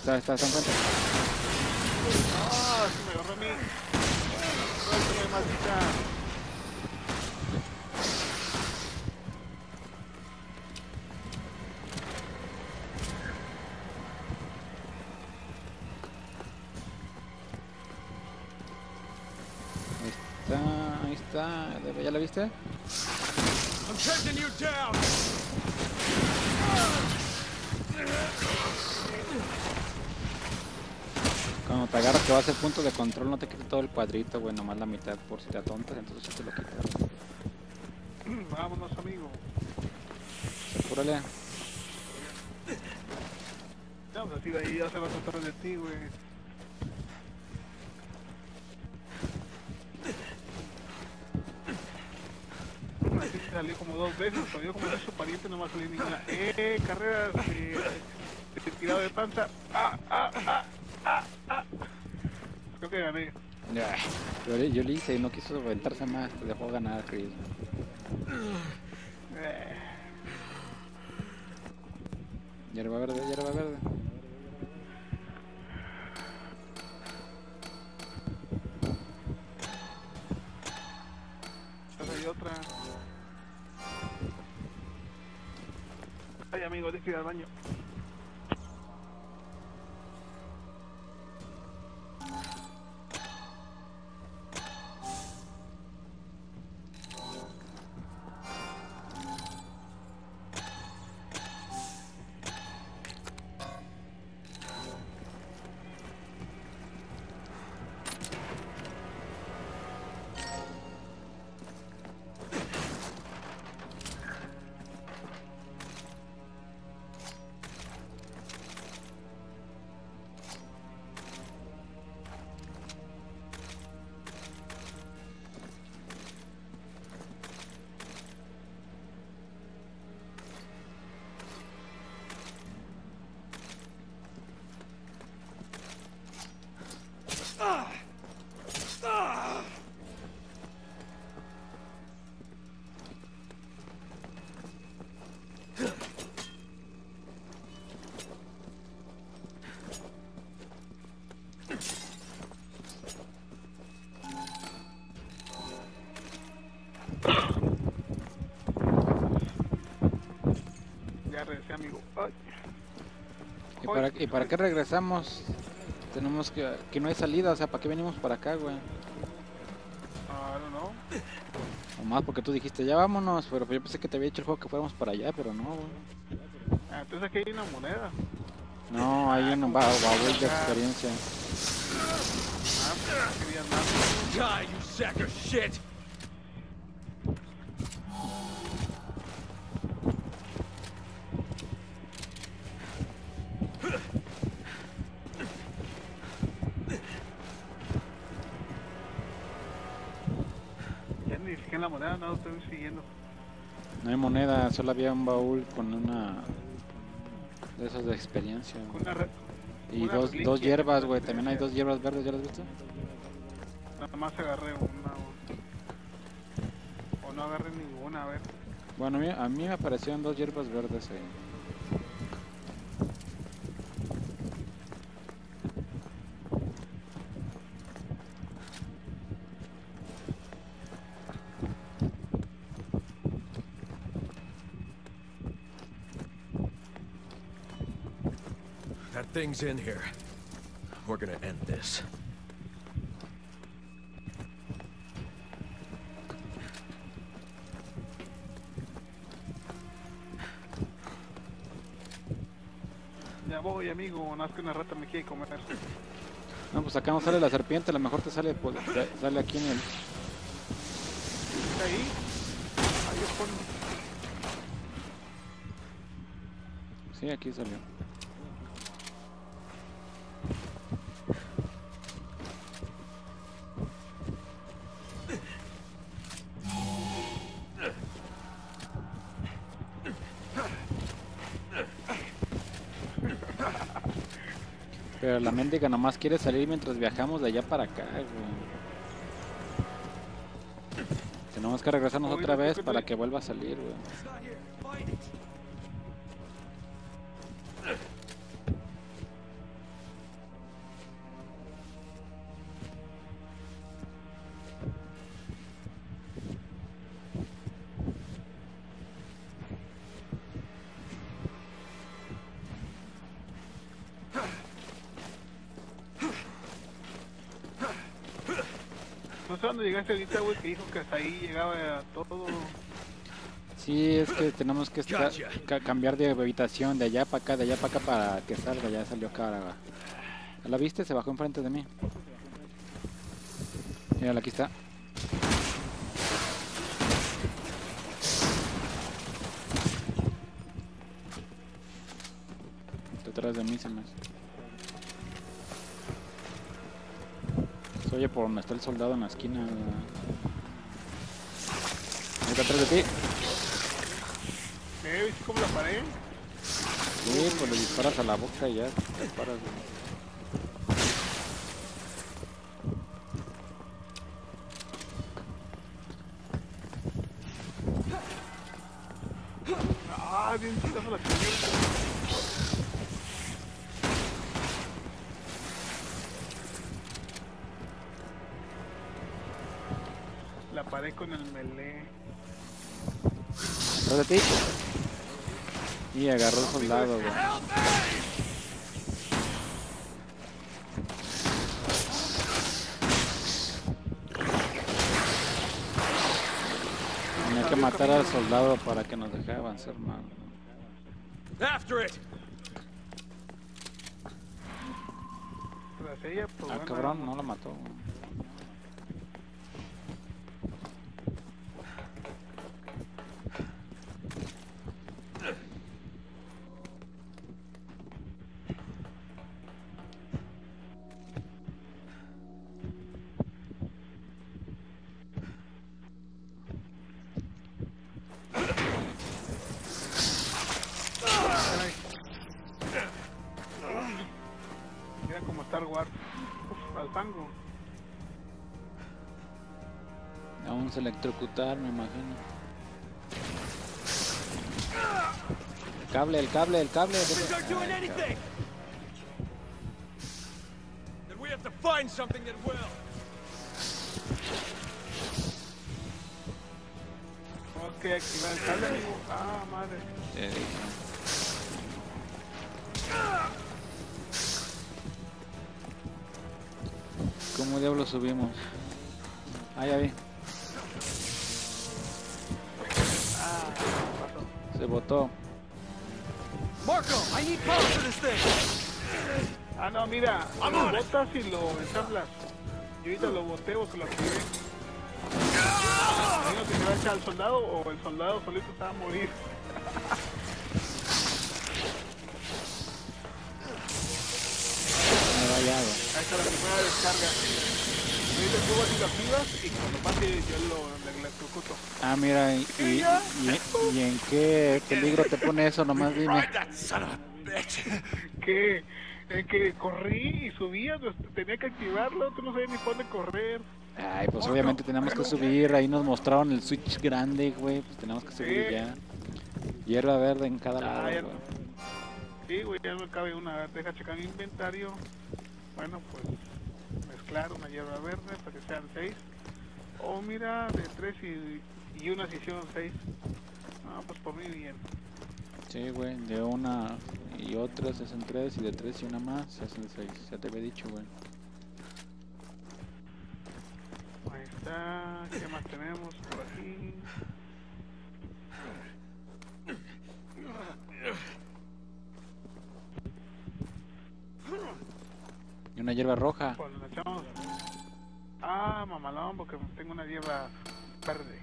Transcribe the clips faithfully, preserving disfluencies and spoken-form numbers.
está, está, está enfrente. ¡Ah! Se me agarró a mí. ¡Suéltame, maldita! Ahí está, ahí está. ¿Ya la viste? I'm taking you down. Cuando te agarras que va a ser punto de control, no te quite todo el cuadrito, güey, nomás la mitad por si te atontas, entonces ya te lo quitas. Vámonos, amigo. Apúrale. No, pues así de ahí ya se va a tratar de ti, güey. Así salió como dos veces, salió como de su pariente, no va a salir ninguna. Eh, carreras de, de tirado de panza. Ah, ah, ah, ah, ah. Creo que gané. Yo, yo le hice y no quiso aventarse más, te dejó ganar, Chris. Eh. Hierba verde, hierba verde. Hay otra. Ay, amigo, deje de ir al baño. Ya regresé, amigo. Ay. ¿Y para, ¿Y para qué regresamos? Tenemos que... que no hay salida, o sea, ¿para qué venimos para acá, güey? Ah, no, no. Nomás porque tú dijiste, ya vámonos, pero yo pensé que te había dicho el juego que fuéramos para allá, pero no, güey. Ah, entonces aquí hay una moneda. No, hay un ba baúl de experiencia. Ah, pues querías más. Die, you sack of shit. Ya ni fijé en la moneda, no lo estoy siguiendo. No hay moneda, solo había un baúl con una... de esos de experiencia. Con una red. Y una dos, reliquia dos de hierbas, güey, experiencia. también hay dos hierbas verdes, ¿ya las viste? Nada más agarré una. O no agarré ninguna, a ver. Bueno, a mí, a mí me aparecieron dos hierbas verdes ahí. That thing's in here. We're gonna end this. Ya voy, amigo, más que una rata me quiere comer. No, pues acá no sale la serpiente, a lo mejor te sale, pues, te- sale aquí en el... ¿Está ahí? Ahí es con... Sí, aquí salió. Pero la mendiga nomás quiere salir mientras viajamos de allá para acá, güey. Tenemos que regresarnos Oye, otra creo vez que para te- que vuelva a salir, güey. cuando llegaste ahorita, güey, que dijo que hasta ahí llegaba todo. Sí, es que tenemos que estar, ca cambiar de habitación de allá para acá, de allá para acá para que salga. Ya salió cara. ¿La viste? Se bajó enfrente de mí. Mira, aquí está. Detrás de mí se me hace. Se oye por donde está el soldado en la esquina. Ahí está atrás de ti. ¿Eh? ¿Viste cómo la paré? Sí, pues le disparas a la boca y ya te disparas. Ah, bien chistoso la señora. La paré con el melee. Atrás de ti. Y agarró el soldado, güey. Tenía que matar al soldado para que nos dejara avanzar más. After it. Tras ella, pues Ah, bueno, cabrón, no lo mató, güey. Era como Star Wars. Uf, al fango. Vamos a electrocutar, me imagino. El cable, el cable, el cable. These aren't doing anything. Then we have to find something that will. Tenemos que activar el cable, amigo. Ah, madre. Te dije. ¿Cómo diablos subimos? Ah, ya vi. Ah, pasó. Se botó. Marco, I need power for this thing. Ah, no, mira. I'm Lo on it. botas y lo ensamblas. Yo ahorita lo boté o que lo activé. ¿No te iba a echar al soldado o el soldado solito estaba a morir? Me va ya, güey. Ahí está la primera descarga. Ahorita tú vas y lo activas y cuando pase yo lo le electrocuto. Ah, mira, y, y, y- y en qué peligro te pone eso, nomás dime. Ride that son of a bitch. Que, eh, que corrí y subía, pues, tenía que activarlo, tú no sabías ni por dónde correr. Ay, pues obviamente tenemos que subir, ahí nos mostraron el switch grande, güey, pues tenemos que subir Sí. ya. Hierba verde en cada lado, Ah, ya güey. no. Sí, güey, ya me cabe una. A ver, deja checar mi inventario. Bueno, pues mezclar una hierba verde para que sean seis. Oh, mira, de tres y, y unas hicieron seis. Ah, pues por mí bien. Sí, güey, de una y otra se hacen tres, y de tres y una más se hacen seis. Ya te había dicho, güey. Ahí está. ¿Qué más tenemos por aquí? Y una hierba roja. Pues le echamos. Ah, mamalón, porque tengo una hierba verde.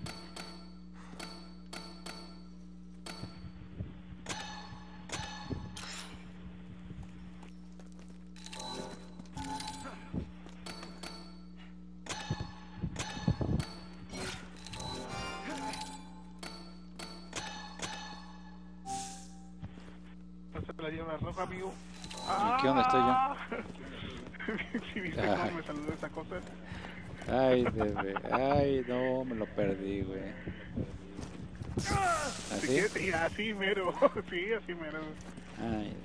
Pásate la hierba roja, amigo. Aquí donde estoy yo. Sí, viste Ay. cómo me saludó esa cosa. Ay, bebé. Ay, no, me lo perdí, güey. Si ¿Así? quieres, sí, así mero. Sí, así mero. Ay,